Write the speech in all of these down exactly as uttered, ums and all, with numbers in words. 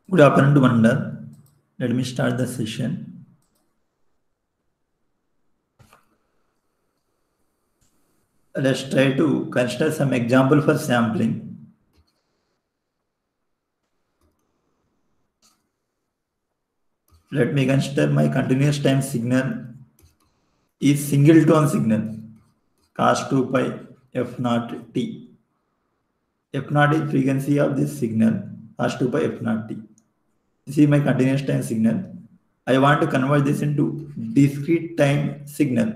Good afternoon to Mandar. Let me start the session. Let's try to consider some example for sampling. Let me consider my continuous time signal is single tone signal cos two pi f naught t. F naught is frequency of this signal cos two pi f naught t. This is my continuous time signal. I want to convert this into discrete time signal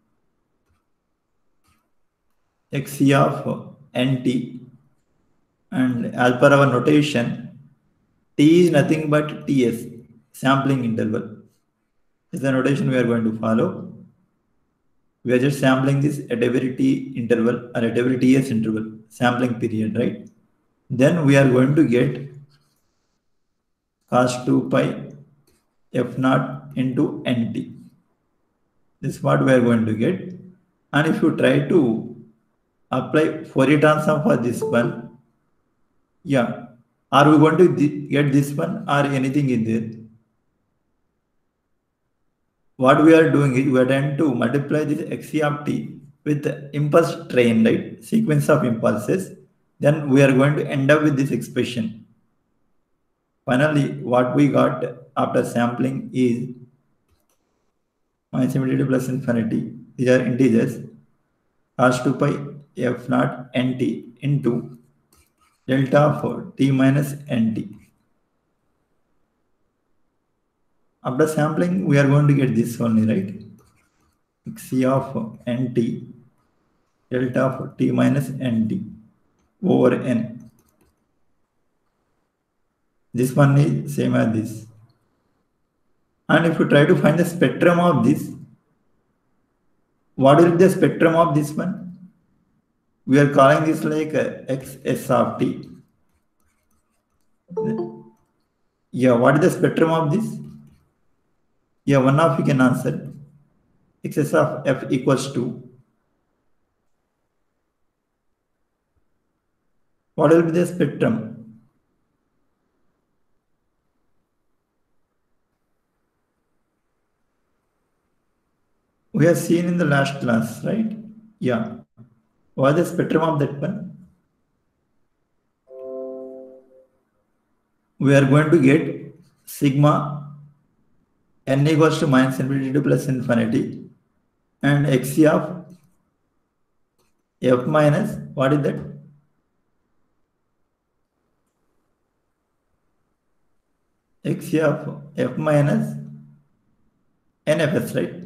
xc of nt, and as per our notation, t is nothing but ts, sampling interval. This is the notation we are going to follow. We are just sampling this at every t interval or at every ts interval, sampling period, right? Then we are going to get cos two pi f naught into nt. This is what we are going to get. And if you try to apply Fourier transform for this one, yeah, are we going to get this one or anything in there? What we are doing is we are trying to multiply this xc of t with the impulse train, right? Sequence of impulses. Then we are going to end up with this expression. Finally, what we got after sampling is minus infinity plus infinity. These are integers. Cos two pi f naught nt into delta of t minus nt. After sampling, we are going to get this only, right? Xc of nt delta of t minus nt over n. This one is same as this. And if you try to find the spectrum of this, what is the spectrum of this one? We are calling this like xs of t. Yeah, what is the spectrum of this? Yeah, one of you can answer. Xs of f equals to. What will be the spectrum? We have seen in the last class, right? Yeah. What is the spectrum of that one? We are going to get sigma n equals to minus infinity to plus infinity and xc of f minus, what is that? Xc of f minus nfs, right?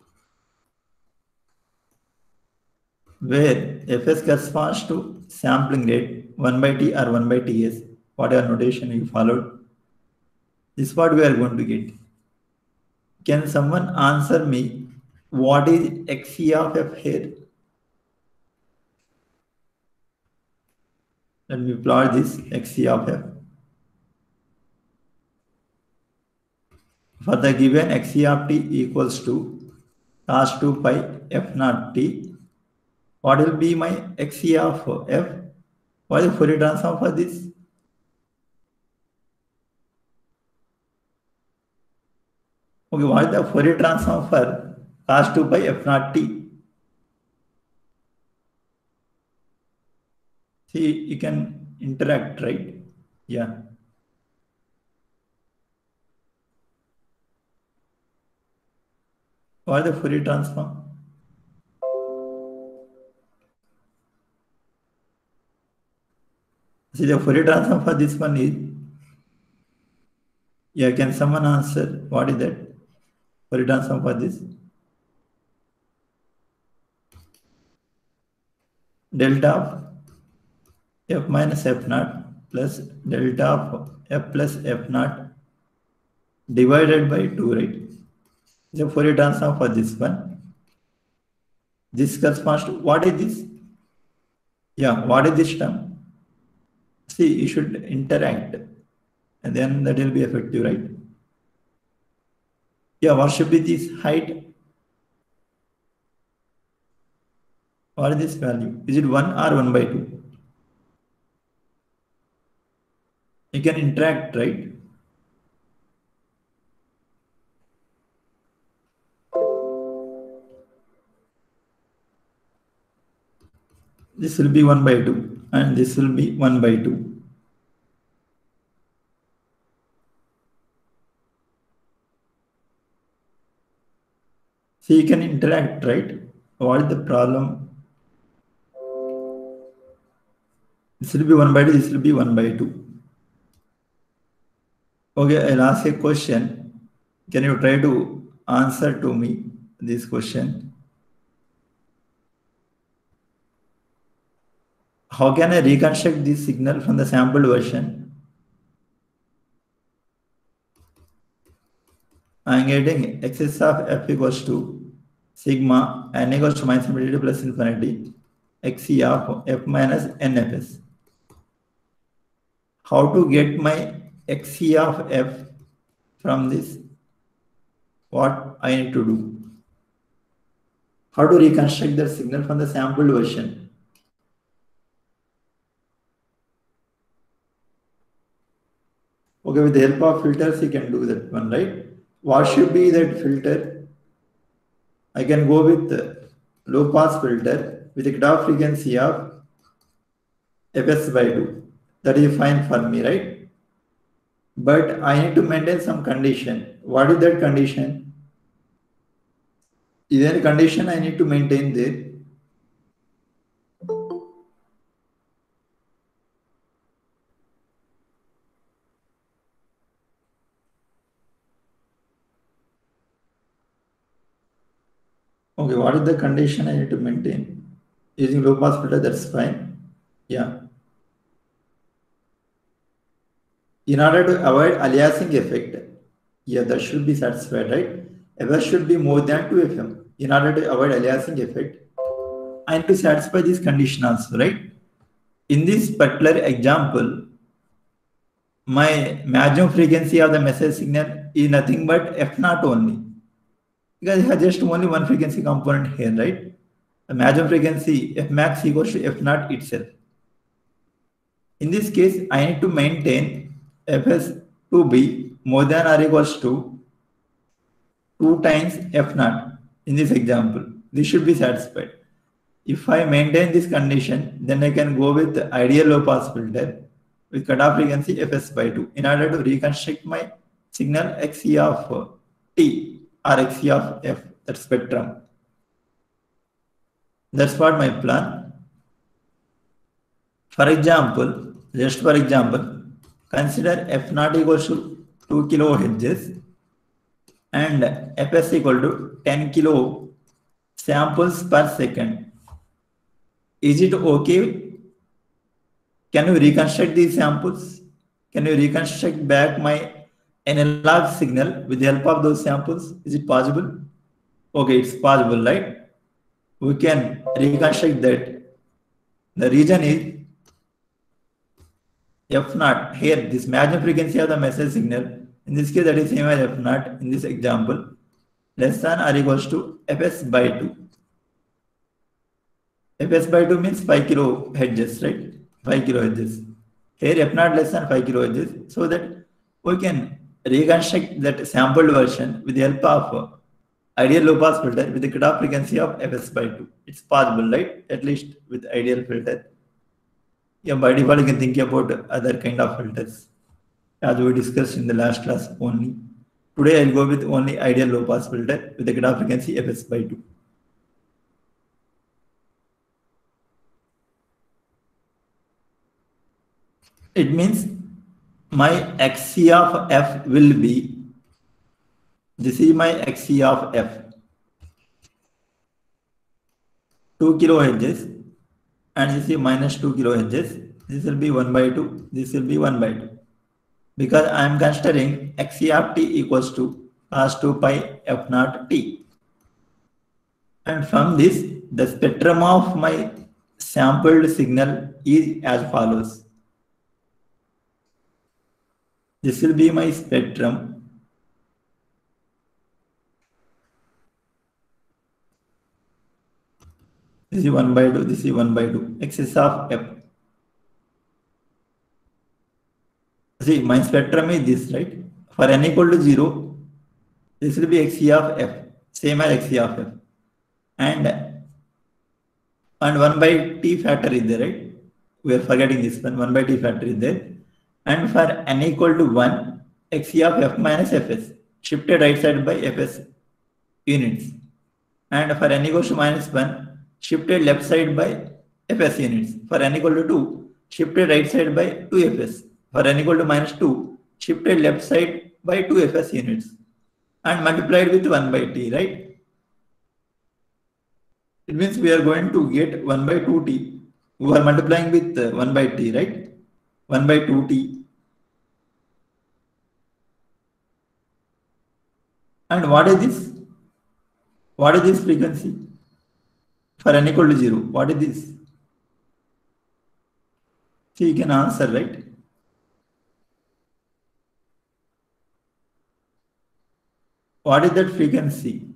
Where fs corresponds to sampling rate one by t or one by ts, whatever notation you followed. This is what we are going to get. Can someone answer me what is xc of f here? Let me plot this xc of f. For the given xc of t equals to cos two pi f naught t, what will be my xc of f? What is the Fourier transform for this? Okay, what is the Fourier transform for cos two pi f naught t? See, you can interact, right? Yeah. What is the Fourier transform? See, the Fourier transform for this one is, yeah, can someone answer what is that Fourier transform for this? Delta of f minus f naught plus delta of f plus f naught divided by two, right? The Fourier transform for this one. This corresponds to, what is this? Yeah, what is this term? See, you should interact and then that will be effective, right? Yeah, what should be this height? What is this value? Is it one or one by two? You can interact, right? this will be one by two, and this will be one by two. So you can interact, right? What is the problem? This will be one by two, this will be one by two. Okay, I'll ask a question. Can you try to answer to me this question? How can I reconstruct this signal from the sampled version? I'm getting excess of f equals to sigma n equals to minus infinity plus infinity xc of f minus nfs. How to get my xc of f from this? What I need to do? How to reconstruct the signal from the sampled version? Okay, with the help of filters, you can do that one, right? What should be that filter? I can go with the low pass filter with a cutoff frequency of fs by two. That is fine for me, right? But I need to maintain some condition. What is that condition? Is there a condition I need to maintain there? Okay, what is the condition I need to maintain? Using low pass filter, that's fine. Yeah. In order to avoid aliasing effect, yeah, that should be satisfied, right? Fs should be more than two F M. In order to avoid aliasing effect, I need to satisfy this condition also, right? In this particular example, my maximum frequency of the message signal is nothing but F naught only. Because it has just only one frequency component here, right? The maximum frequency F max equals to F naught itself. In this case, I need to maintain Fs to be more than or equals to two times F naught in this example. This should be satisfied. If I maintain this condition, then I can go with the ideal low pass filter with cutoff frequency Fs by two in order to reconstruct my signal xc of t or xc of f, that spectrum. That's what my plan. For example, just for example, consider f naught equals to two kilohertz and fs equal to ten kilo samples per second. Is it okay? Can you reconstruct these samples? Can you reconstruct back my analog signal with the help of those samples? Is it possible? Okay, it's possible, right? We can reconstruct that. The reason is F naught here, this maximum frequency of the message signal, in this case that is same as F naught in this example, less than or equals to Fs by two. Fs by two means five kilohertz, right? five kilohertz. Here F naught less than five kilohertz, so that we can reconstruct that sampled version with the help of ideal low pass filter with the cutoff frequency of Fs by two. It's possible, right? At least with ideal filter. Yeah, by default, you can think about other kind of filters as we discussed in the last class only. Today, I'll go with only ideal low pass filter with the cutoff frequency Fs by two. It means my xc of f will be, this is my xc of f, two kilohertz, and this is minus two kilohertz. This will be one by two, this will be one by two. Because I am considering xc of t equals to cos two pi f naught t. And from this, the spectrum of my sampled signal is as follows. This will be my spectrum. This is one by two, this is one by two, excess of f. See, my spectrum is this, right? For n equal to zero, this will be xc of f, same as xc of f. And and one by t factor is there, right? We are forgetting this one, one by t factor is there. And for n equal to one, xc of f minus fs, shifted right side by fs units. And for n equals to minus one, shifted left side by fs units. For n equal to two, shifted right side by two fs. For n equal to minus two, shifted left side by two fs units. And multiplied with one by t, right? It means we are going to get one by two t. We are multiplying with uh, one by t, right? one by two t. And what is this? What is this frequency? For n equal to zero, what is this? So you can answer, right? What is that frequency?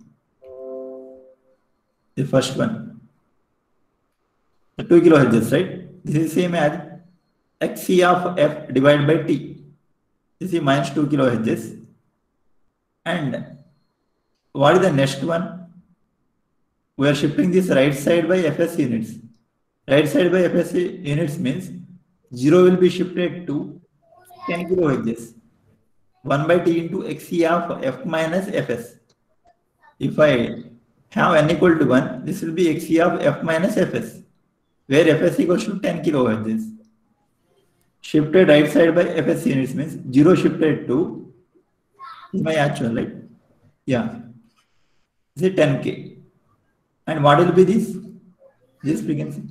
The first one. The two kilohertz, right? This is same as xc of f divided by t. This is minus two kilohertz. And what is the next one? We are shifting this right side by fs units. Right side by fs units means zero will be shifted to ten kilohertz. one by t into xc of f minus fs. If I have n equal to one, this will be xc of f minus fs, where fs equals to ten kilohertz. Shifted right side by fs units means zero shifted to my actual, right? Yeah. This is ten K. And what will be this? This frequency?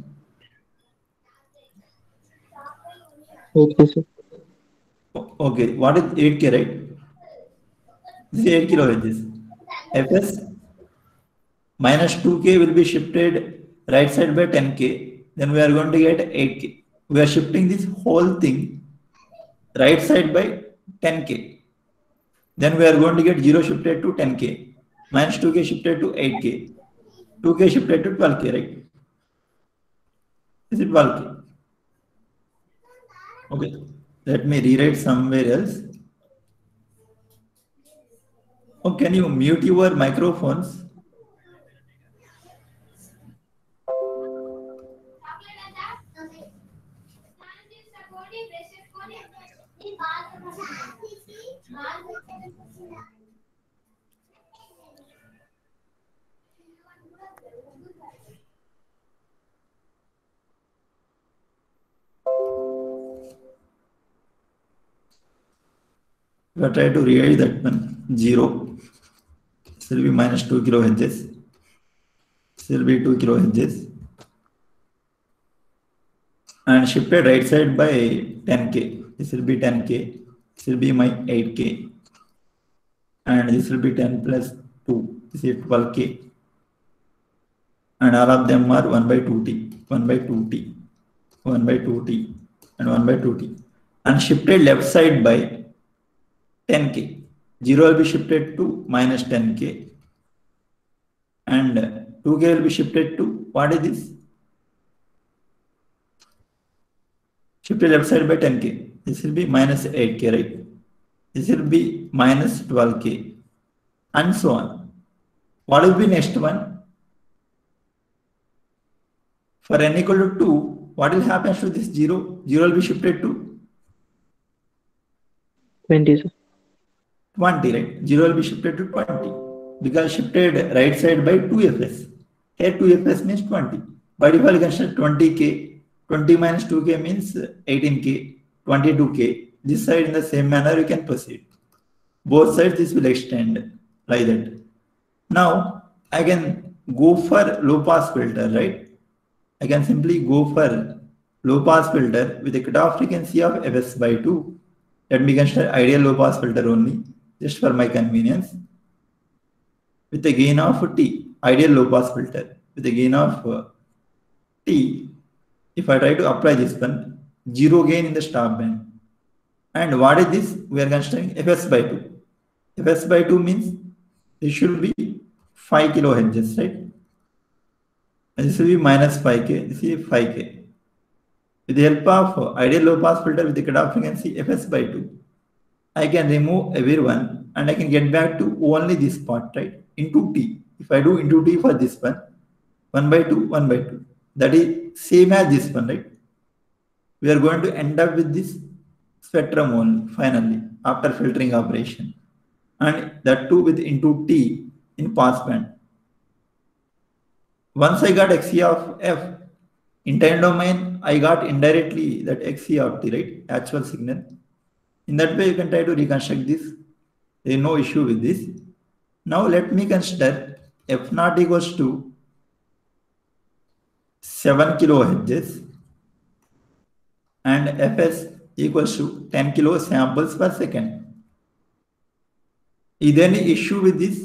Okay, sir. Okay. What is eight K, right? This is eight kilohertz. Fs minus two K will be shifted right side by ten K. Then we are going to get eight K. We are shifting this whole thing right side by ten K. Then we are going to get zero shifted to ten K. Minus two K shifted to eight K. two K shifted to twelve K, right? Is it twelve K? Okay. Let me rewrite somewhere else. Oh, can you mute your microphones? We are trying to rewrite that one. Zero. This will be minus two kilohertz. This will be two kilohertz. And shifted right side by ten K. This will be ten K. This will be my eight K. And this will be ten plus two. This is twelve K. And all of them are one by two T. one by two T. one by two T. And one by two T. And shifted left side by ten K. zero will be shifted to minus ten K. And two K will be shifted to, what is this? Shifted left side by ten K. This will be minus eight K, right? This will be minus twelve K. And so on. What will be next one? For n equal to two, what will happen to this zero? zero will be shifted to twenty, sir. twenty, right? zero will be shifted to twenty. Because shifted right side by two fs. Here two fs means twenty. By default, you can consider twenty K. twenty minus two K means eighteen K. twenty-two K. This side in the same manner you can proceed. Both sides this will extend like that. Now I can go for low pass filter, right? I can simply go for low pass filter with a cutoff frequency of fs by two. Let me consider ideal low pass filter only, just for my convenience. With a gain of t, ideal low pass filter with a gain of uh, t. If I try to apply this one, zero gain in the stop band. And what is this? We are considering fs by two. Fs by two means this should be five kilohertz, right? And this will be minus five K. This is five K. With the help of ideal low pass filter with the cutoff frequency fs by two, I can remove everyone and I can get back to only this part, right? Into t. If I do into t for this one, one by two, one by two. that is same as this one, right? We are going to end up with this spectrum only finally after filtering operation, and that too with into T in passband. Once I got Xc of F in time domain, I got indirectly that Xc of T, right? Actual signal. In that way, you can try to reconstruct this. There is no issue with this. Now let me consider F naught equals to seven kilohertz and Fs equals to ten kilo samples per second. Is there any issue with this?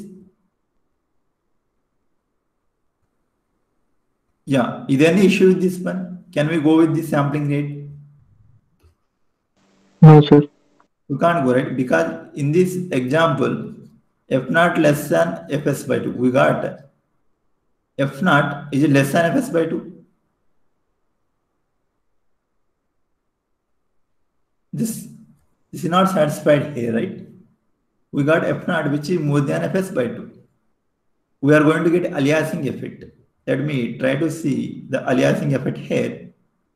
Yeah, is there any issue with this one? Can we go with the sampling rate? No, sir. You can't go, right? Because in this example, F naught less than Fs by two. We got F naught, is it less than Fs by two? This, this is not satisfied here, right? We got F naught which is more than Fs by two. We are going to get aliasing effect. Let me try to see the aliasing effect here.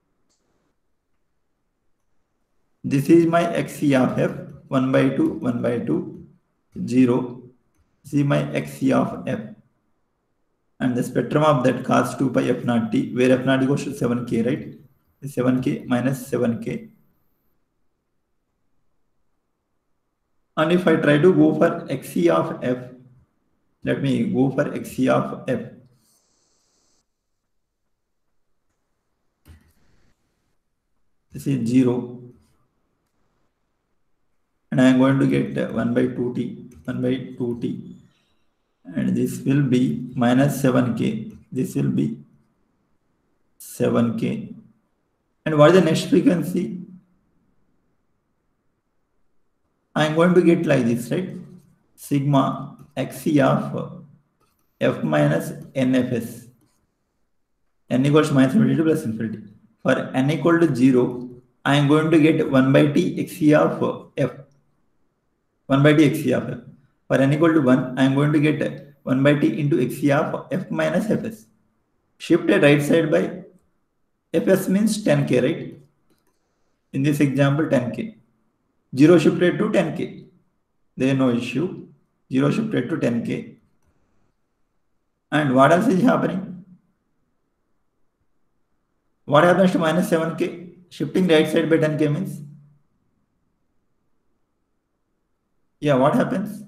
This is my Xc of F, one by two, one by two, zero. This is my Xc of F. And the spectrum of that cos two pi F naught T, where F naught equals to seven K, right? seven K minus seven K. And if I try to go for Xc of F, let me go for Xc of F. This is zero. And I am going to get one by two T, one by two T. And this will be minus seven K. This will be seven K. And what is the next frequency? I am going to get like this, right? Sigma Xc of F minus Nfs. N equals to minus infinity plus infinity. For n equal to zero, I am going to get one by T Xc of F. one by T Xc of F. For n equal to one, I am going to get one by T into Xc of F minus Fs. Shifted right side by Fs means ten K, right? In this example, ten K. zero shifted to ten K. There is no issue. zero shifted to ten K. And what else is happening? What happens to minus seven K? Shifting right side by ten K means? Yeah, what happens?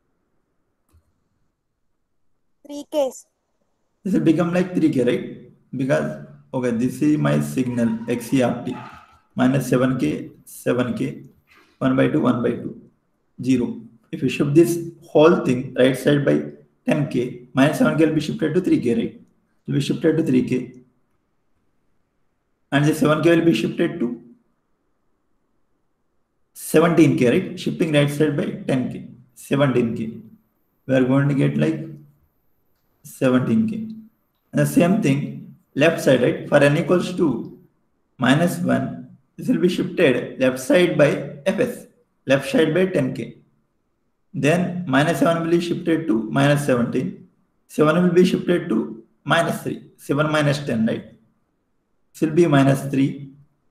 three Ks. This will become like three K, right? Because, okay, this is my signal Xc of T. Minus seven K, seven K, one by two, one by two, zero. If you shift this whole thing right side by ten K, minus seven K will be shifted to three K, right? It will be shifted to three K. And the seven K will be shifted to seventeen K, right? Shifting right side by ten K, seventeen K. We are going to get like seventeen K. And the same thing, left side, right? For n equals to minus one, this will be shifted left side by Fs, left side by ten K. Then minus seven will be shifted to minus seventeen. seven will be shifted to minus three. seven minus ten, right? This will be minus three.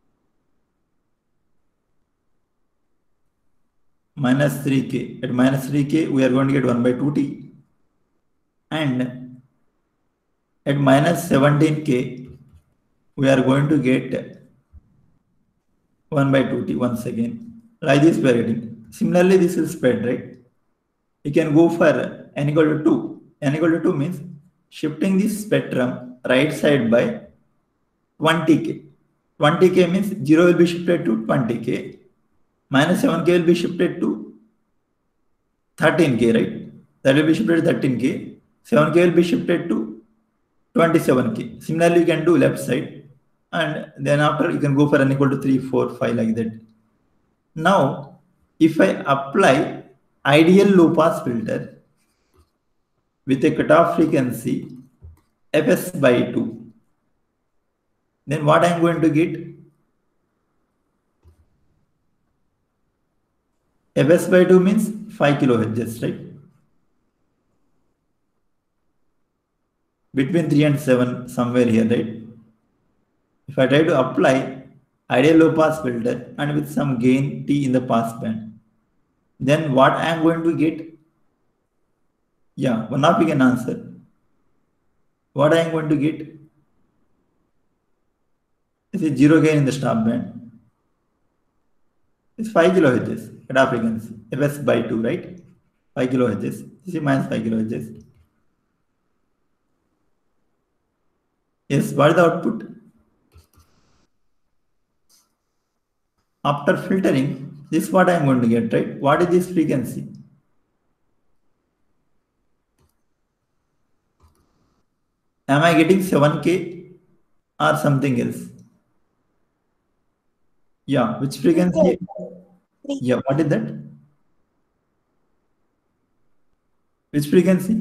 Minus three K. At minus three K, we are going to get one by two T. And at minus seventeen K, we are going to get one by two T once again. Like this we are getting. Similarly, this will spread, right? You can go for n equal to two. N equal to two means shifting this spectrum right side by twenty K. twenty K means zero will be shifted to twenty K. Minus seven K will be shifted to thirteen K, right? That will be shifted to thirteen K. seven K will be shifted to twenty-seven K. Similarly, you can do left side. And then after you can go for n equal to three, four, five like that. Now, if I apply ideal low pass filter with a cutoff frequency Fs by two, then what I am going to get? Fs by two means five kilohertz, right? Between three and seven, somewhere here, right? If I try to apply ideal low pass filter and with some gain T in the pass band, then what I am going to get? Yeah, one of you can answer. What I am going to get is a zero gain in the stop band. It's five kilohertz at our frequency, Fs by two, right? five kilohertz. This is minus five kilohertz. Yes, what is the output? After filtering, this is what I am going to get, right? What is this frequency? Am I getting seven K or something else? Yeah, which frequency? Three. Yeah, what is that? Which frequency?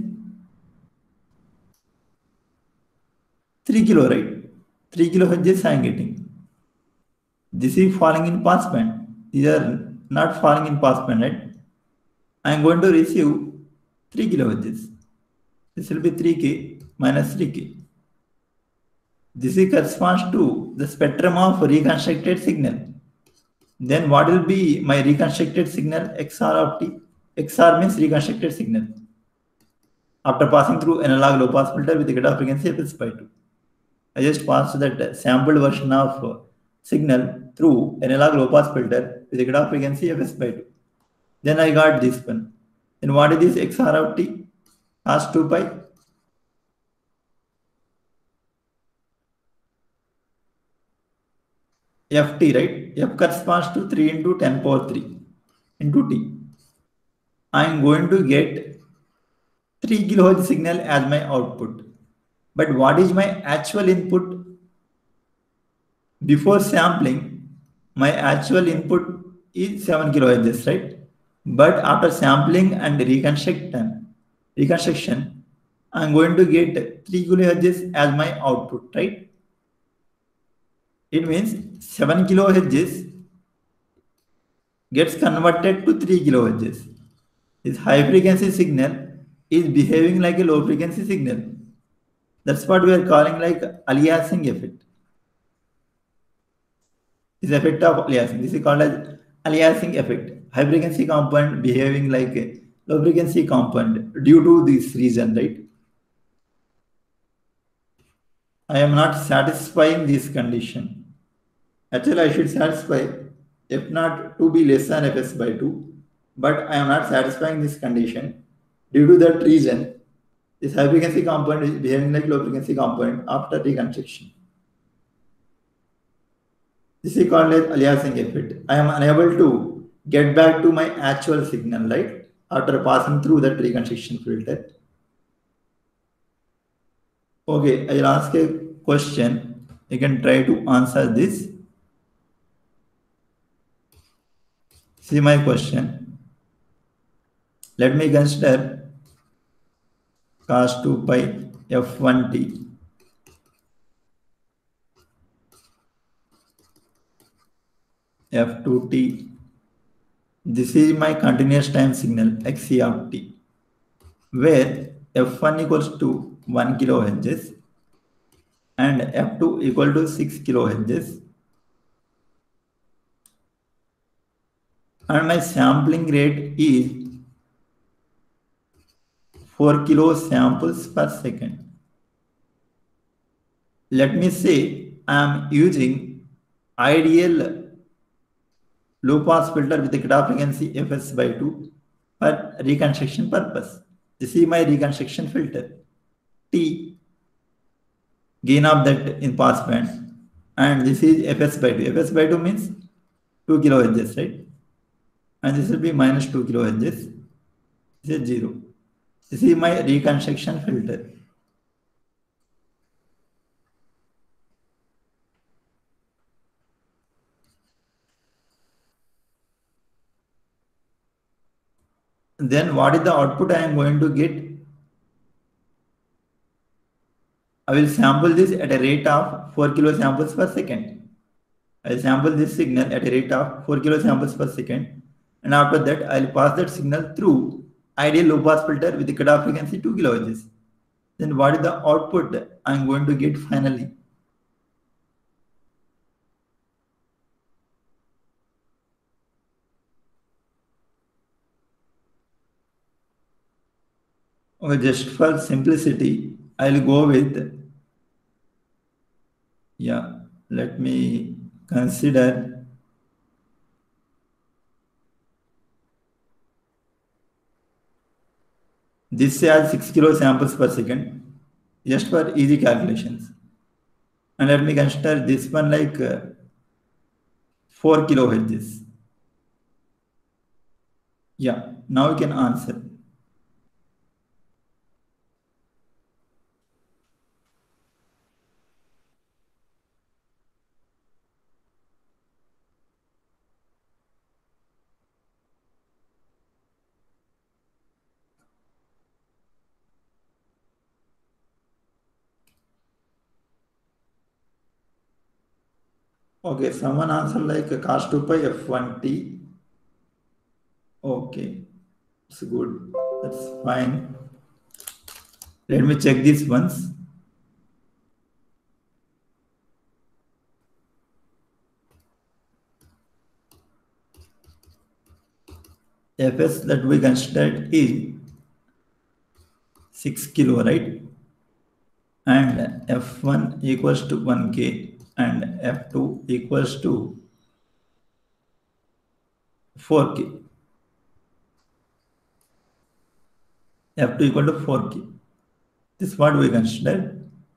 three kilo, right? three kilohertz I am getting. This is falling in pass band. These are not falling in pass band, right? I am going to receive three kilohertz. This will be three K minus three K. This corresponds to the spectrum of reconstructed signal. Then what will be my reconstructed signal? X R of T. X R means reconstructed signal. After passing through analog low pass filter with the cutoff frequency Fs by two. I just passed that sampled version of signal through analog low pass filter with the cutoff frequency Fs by two. Then I got this one. Then what is this X R of T? Cos two pi. F T, right? F corresponds to three into ten power three into T. I am going to get three kilohertz signal as my output. But what is my actual input? Before sampling, my actual input is seven kilohertz, right? But after sampling and reconstruction, reconstruction, I'm going to get three kilohertz as my output, right? It means seven kilohertz gets converted to three kilohertz. This high frequency signal is behaving like a low frequency signal. That's what we are calling like aliasing effect. This effect of aliasing. This is called as aliasing effect. High frequency component behaving like a low frequency component due to this reason, right? I am not satisfying this condition. Actually, I should satisfy F naught to be less than Fs by two, but I am not satisfying this condition. Due to that reason, this high frequency component is behaving like low frequency component after reconstruction. This is called as aliasing effect. I am unable to get back to my actual signal, right? After passing through that reconstruction filter. Okay, I will ask a question. You can try to answer this. See my question. Let me consider cos two pi F one T F two T. This is my continuous time signal X C of T, where F one equals to one kilohertz and F two equal to six kilohertz. And my sampling rate is four kilo samples per second. Let me say I am using ideal low pass filter with the cutoff frequency Fs by two for reconstruction purpose. This is my reconstruction filter. T, gain of that in pass band, and this is Fs by two. Fs by two means two kilohertz, right? And this will be minus two kilohertz. This is zero. This is my reconstruction filter. Then what is the output I am going to get? I will sample this at a rate of four kilo samples per second. I will sample this signal at a rate of four kilo samples per second. And after that, I will pass that signal through ideal low pass filter with the cutoff frequency two kilohertz. Then what is the output I am going to get finally? Okay, just for simplicity, I'll go with, yeah, let me consider this as six kilo samples per second, just for easy calculations. And let me consider this one like uh, four kilohertz. Yeah, now you can answer. Okay, someone answer like cos two pi f one t. Okay, it's good. That's fine. Let me check this once. Fs that we considered is six kilo, right? And F one equals to one K and F two equals to four K. F two equal to four K. This is what we consider.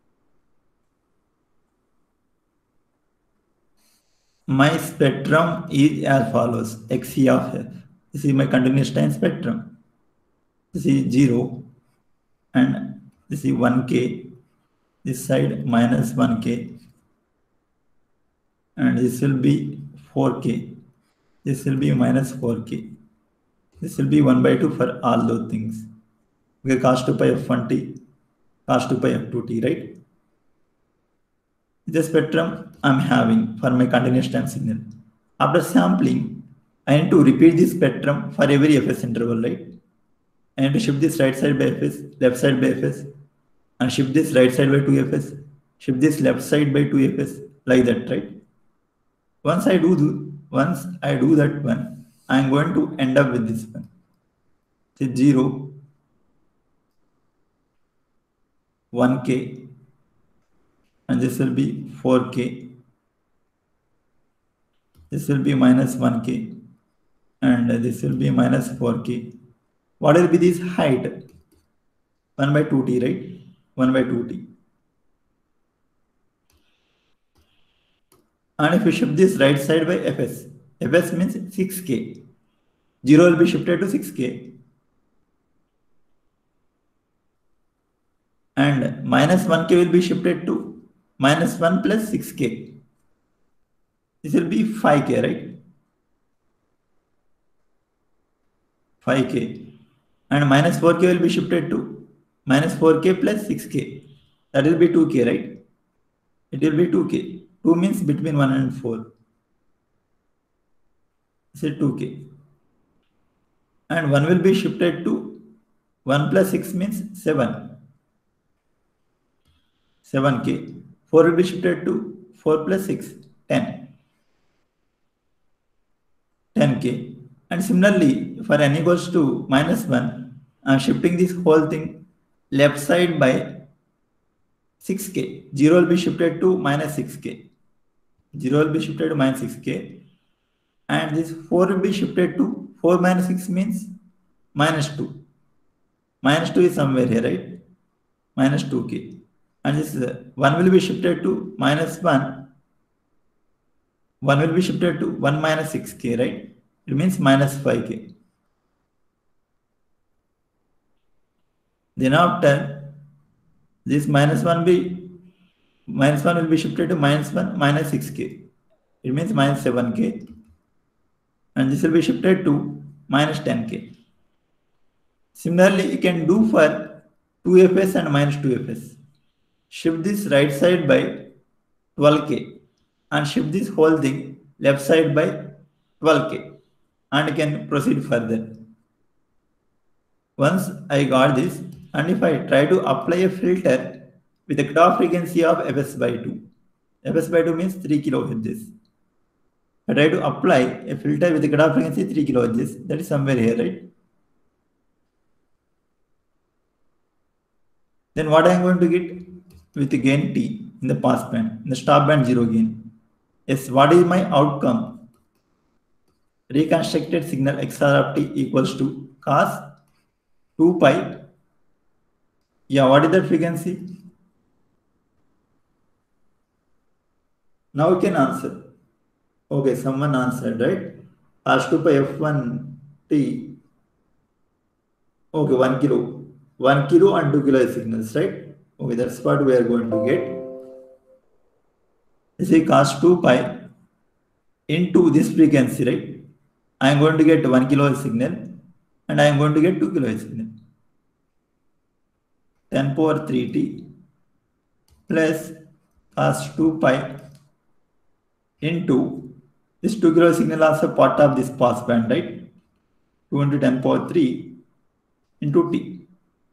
My spectrum is as follows: Xc of F. This is my continuous time spectrum. This is zero and this is one K. This side minus one K. And this will be four K. This will be minus four K. This will be one by two for all those things. Okay, cos two pi f one t, cos two pi f two t, right? The spectrum I'm having for my continuous time signal. After sampling, I need to repeat this spectrum for every Fs interval, right? I need to shift this right side by Fs, left side by Fs, and shift this right side by two Fs, shift this left side by two Fs, like that, right? Once I do, do once I do that one, I'm going to end up with this one. Say zero, one K, and this will be four K. This will be minus one K, and this will be minus four K. What will be this height? one by two T, right? one by two T. And if you shift this right side by Fs, Fs means six K. zero will be shifted to six K. And minus one K will be shifted to minus one plus six K. This will be five K, right? five K. And minus four K will be shifted to minus four K plus six K. That will be two K, right? It will be two K. two means between one and four. Say two K. And one will be shifted to one plus six means seven. seven K. four will be shifted to four plus six, ten. ten K. And similarly, for n equals to minus one, I'm shifting this whole thing left side by six K. zero will be shifted to minus six K. zero will be shifted to minus six K. And this four will be shifted to four minus six means minus two. Minus two is somewhere here, right? Minus two K. And this uh, one will be shifted to minus one. one will be shifted to one minus six K, right? It means minus five K. Then after this minus one be minus one will be shifted to minus one minus six K. It means minus seven K. And this will be shifted to minus ten K. Similarly, you can do for two Fs and minus two Fs. Shift this right side by twelve K and shift this whole thing left side by twelve K and you can proceed further. Once I got this, and if I try to apply a filter with a cutoff frequency of Fs by two, Fs by two means three kilohertz. I try to apply a filter with a cutoff frequency three kilohertz, that is somewhere here, right? Then what I am going to get with the gain T in the pass band, in the stop band zero gain. Yes, what is my outcome? Reconstructed signal X R of T equals to cos two pi. Yeah, what is that frequency? Now you can answer. Okay, someone answered, right? Cos two pi F one T. Okay, one kilo. One kilo and two kilo signals, right? Okay, that's what we are going to get. This is cos two pi into this frequency, right? I am going to get one kilo signal and I am going to get two kilo signal. ten power three T plus cos two pi into this two kilo signal also part of this pass band, right? two into ten power three into T.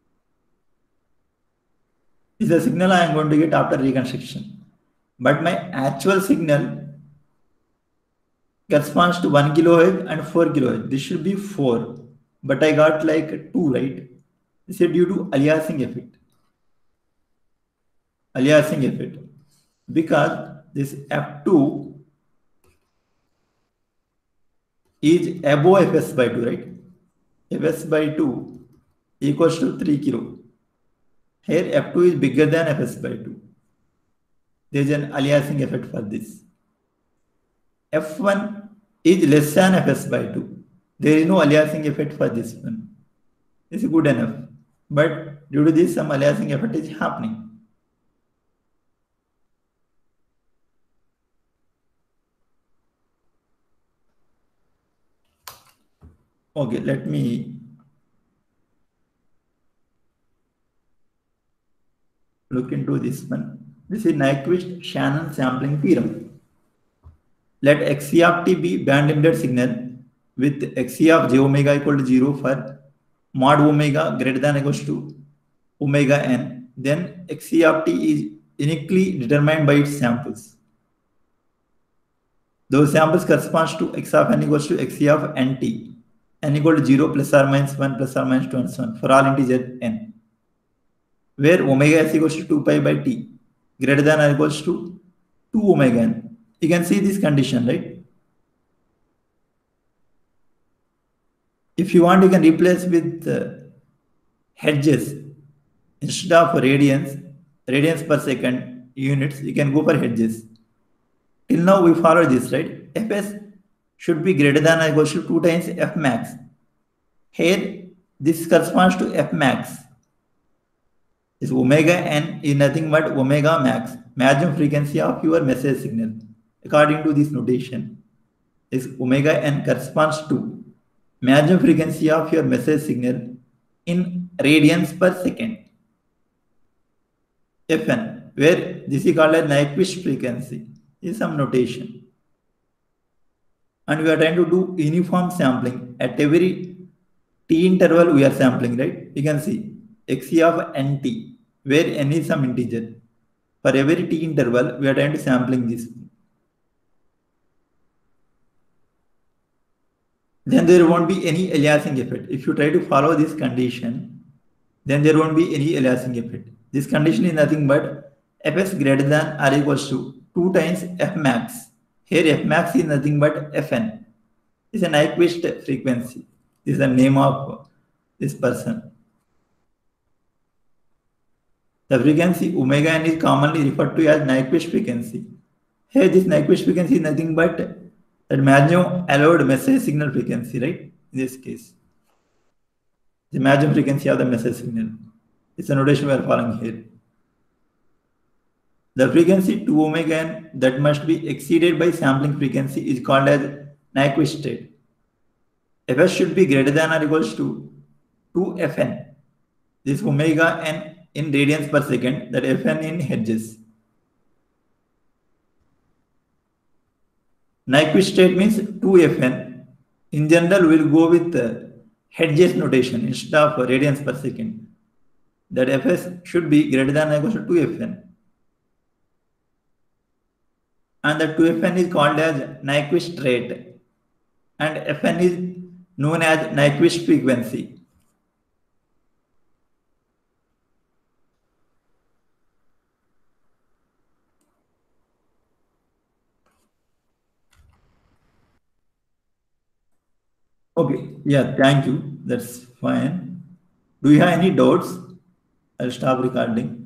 This is the signal I am going to get after reconstruction. But my actual signal corresponds to one kilohertz and four kilohertz. This should be four, but I got like two, right? This is due to aliasing effect. Aliasing effect. Because this F two is above Fs by two, right? Fs by two equals to three kilo. Here F two is bigger than Fs by two. There is an aliasing effect for this. F one is less than Fs by two. There is no aliasing effect for this one. This is good enough. But due to this, some aliasing effect is happening. Okay, let me look into this one. This is Nyquist-Shannon sampling theorem. Let Xc of t be band limited signal with Xc of j omega equal to zero for mod omega greater than or equals to omega n. Then Xc of t is uniquely determined by its samples. Those samples corresponds to x of n equals to Xc of nt. N equal to zero plus or minus one plus or minus two and so on for all integer n. Where omega s equals to two pi by t greater than or equals to two omega n. You can see this condition, right? If you want, you can replace with uh, hertz instead of radians, radians per second units. You can go for hertz. Till now we follow this, right? Fs should be greater than or equals to two times F max. Here, this corresponds to F max. This omega n is nothing but omega max, maximum frequency of your message signal. According to this notation, this omega n corresponds to maximum frequency of your message signal in radians per second. Fn, where this is called as Nyquist frequency, is some notation. And we are trying to do uniform sampling at every t interval we are sampling, right? You can see Xc of nt, where n is some integer. For every t interval, we are trying to sampling this. Then there won't be any aliasing effect. If you try to follow this condition, then there won't be any aliasing effect. This condition is nothing but Fs greater than or equals to two times F max. Here F max is nothing but Fn. It's a Nyquist frequency. This is the name of this person. The frequency omega n is commonly referred to as Nyquist frequency. Here this Nyquist frequency is nothing but that maximum allowed message signal frequency, right? In this case, the maximum frequency of the message signal. It's a notation we are following here. The frequency two omega n that must be exceeded by sampling frequency is called as Nyquist state. Fs should be greater than or equals to two Fn. This omega n in radians per second, that Fn in hertz. Nyquist state means two Fn. In general, we'll go with uh, hertz notation instead of radians per second. That Fs should be greater than or equals to two Fn. And the two Fn is called as Nyquist rate. And Fn is known as Nyquist frequency. Okay, yeah, thank you. That's fine. Do you have any doubts? I'll stop recording.